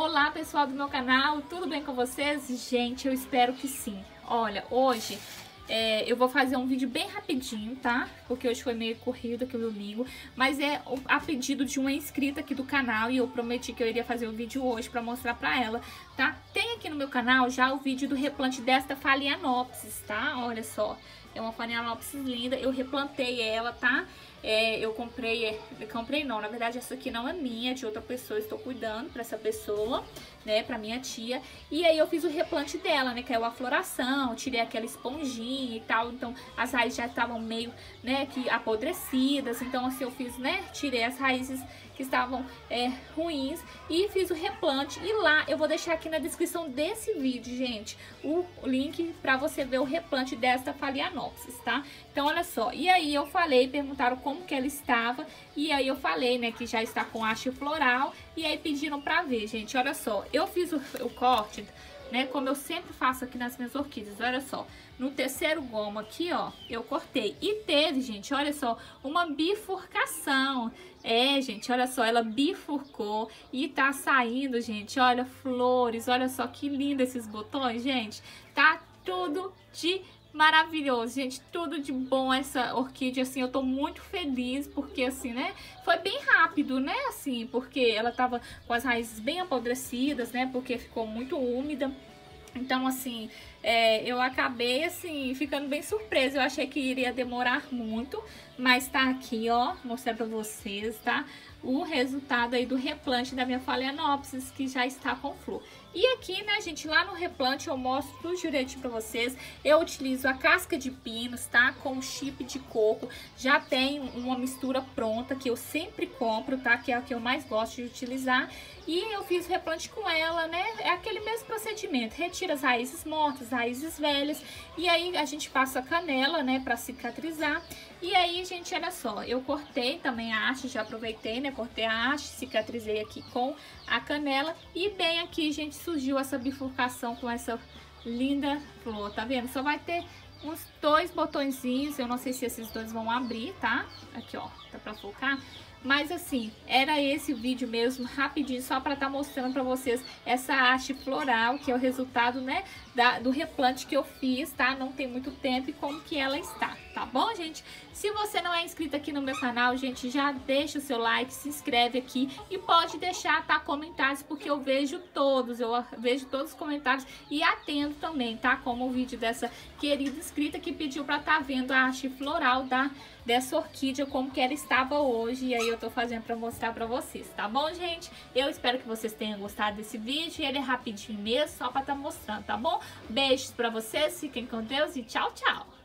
Olá pessoal do meu canal, tudo bem com vocês? Gente, eu espero que sim. Olha, hoje eu vou fazer um vídeo bem rapidinho, tá? Porque hoje foi meio corrido aqui o domingo, mas é a pedido de uma inscrita aqui do canal e eu prometi que eu iria fazer o vídeo hoje pra mostrar pra ela, tá? Tem aqui no meu canal já o vídeo do replante desta Phalaenopsis, tá? Olha só, é uma Phalaenopsis linda, eu replantei ela, tá? Eu comprei não, na verdade essa aqui não é minha, é de outra pessoa, estou cuidando pra essa pessoa, né, pra minha tia. E aí eu fiz o replante dela, né, que é a floração, tirei aquela esponjinha e tal, então as raízes já estavam meio, né, que apodrecidas, então assim eu fiz, né, tirei as raízes que estavam ruins e fiz o replante. E lá eu vou deixar aqui na descrição desse vídeo, gente, o link pra você ver o replante desta Phalaenopsis, tá? Então olha só, e aí eu falei, perguntaram como que ela estava, e aí eu falei, né, que já está com haste floral, e aí pediram pra ver, gente, olha só, eu fiz o corte, né, como eu sempre faço aqui nas minhas orquídeas, olha só, no terceiro gomo aqui, ó, eu cortei, e teve, gente, olha só, uma bifurcação, gente, olha só, ela bifurcou, e tá saindo, gente, olha, flores, olha só que lindo esses botões, gente, tá tudo de maravilhoso, gente, tudo de bom essa orquídea, assim, eu tô muito feliz, porque assim, né, foi bem rápido, né, assim, porque ela tava com as raízes bem apodrecidas, né, porque ficou muito úmida, então assim, eu acabei assim, ficando bem surpresa, eu achei que iria demorar muito, mas tá aqui, ó, mostrar pra vocês, tá, o resultado aí do replante da minha Phalaenopsis, que já está com flor. E aqui, né, gente, lá no replante eu mostro direitinho pra vocês, eu utilizo a casca de pinos, tá, com chip de coco, já tem uma mistura pronta que eu sempre compro, tá, que é a que eu mais gosto de utilizar, e eu fiz o replante com ela, né, é aquele mesmo procedimento, retira as raízes mortas, raízes velhas, e aí a gente passa a canela, né, pra cicatrizar. E aí, gente, olha só, eu cortei também a haste, já aproveitei, né, cortei a haste, cicatrizei aqui com a canela, e bem aqui, gente, surgiu essa bifurcação com essa linda flor, tá vendo? Só vai ter uns 2 botõezinhos, eu não sei se esses dois vão abrir, tá? Aqui, ó, tá pra focar. Mas assim, era esse o vídeo mesmo, rapidinho, só para estar mostrando para vocês essa haste floral, que é o resultado, né, do replante que eu fiz, tá? Não tem muito tempo e como que ela está, tá bom, gente? Se você não é inscrito aqui no meu canal, gente, já deixa o seu like, se inscreve aqui e pode deixar, tá, comentários, porque eu vejo todos os comentários e atendo também, tá? Como o vídeo dessa querida inscrita que pediu para estar vendo a haste floral dessa orquídea, como que ela estava hoje, e aí eu tô fazendo pra mostrar pra vocês, tá bom, gente? Eu espero que vocês tenham gostado desse vídeo, ele é rapidinho mesmo, só pra estar mostrando, tá bom? Beijos pra vocês, fiquem com Deus e tchau, tchau!